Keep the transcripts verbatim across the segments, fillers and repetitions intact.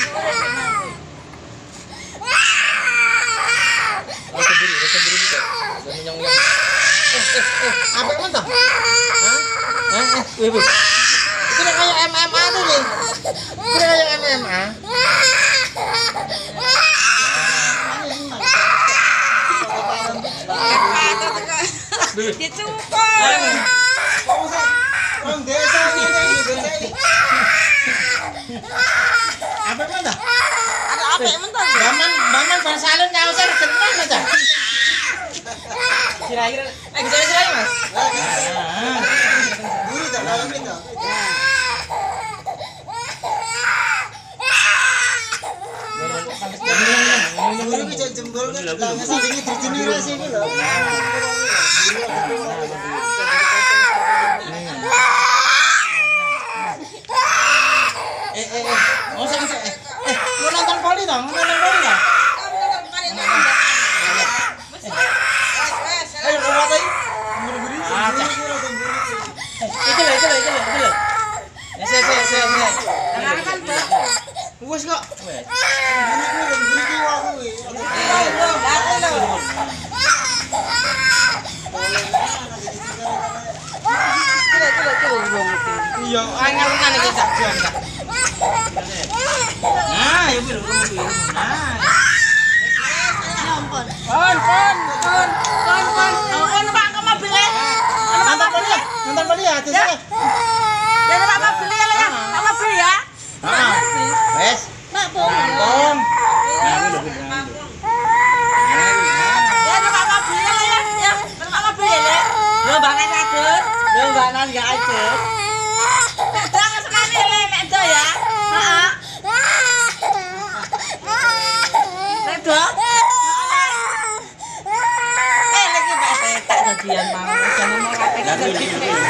Oh, sendiri, sendiri juga. Jangan nyong-nyong. Eh, eh, eh, apa emang toh? Hah? Hah? Eh, wih, wih. Itu udah kayak M M A tuh nih. Itu udah kayak M M A. Dicupol. Orang desa ini juga ini. Apa emang toh? Ada apa emang tuh? Baman, baman bersalin nyawasar jeneng aja. Kira-kira, eh kira-kira mas. Guru tak dalam itu. Guru bisa jembol kan? Ngasih dingin regenerasi ini loh. Eh eh eh, mau saya eh eh mau nonton poli dong, mau nonton poli dong. Ayo lewat aja. Itu lah, itu lah, itu lah, itu lah. Ya, saya, saya, saya, saya. Kan tuh. Wes kok. Wes. Iya, angel kan iki tak jual tak. Nah, ya biru kamu biru. Nah. Pon, pon, pon, pon, pon, pon. Oh, numpak ke mobil ya. Nonton poli ya? Nonton poli ya? Terus ya? Ya numpak mobil ya ya. Pak mobil ya. Ah. Wes. Pak pon. Pon. Nah, biru biru. Ya numpak mobil ya ya. Ya, numpak mobil ya. Lo banget aja. Lo banget enggak aja. Jangan sekali nek do ya. Heeh. Nek do. Eh lagi Pak tak dadian mau jane mau kape iki.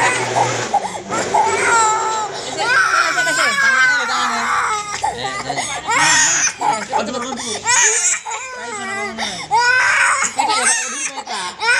Oh, cepet dulu. Ayo sana ngomong. Kita ya pakai dulu kita.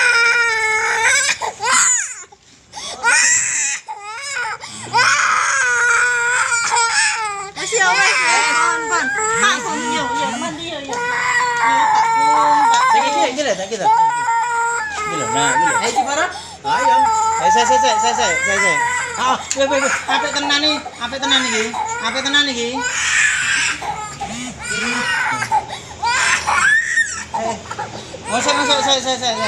Masih awet, pon pon. Pak pon yo yo mandi yo yo. Yo Pak pon, Pak. Sakit iki lho, sakit lho. Iki lho, nah, iki lho. Ayo Cipara. Ayo. Eh, saya, saya, saya, saya, saya, saya. Ah, weh, weh, weh. Apik tenan iki? Apik tenan iki? Apik tenan iki? Eh. Oh, saya, saya, saya, saya, saya.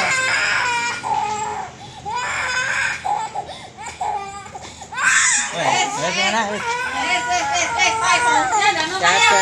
Weh, weh, sana, weh. Eh eh eh eh, Pak pon. Ya, jangan lupa ya.